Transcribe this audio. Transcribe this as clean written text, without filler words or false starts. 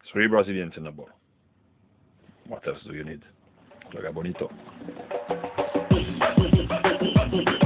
3 Brazilians in the bowl. What else do you need? Juega bonito.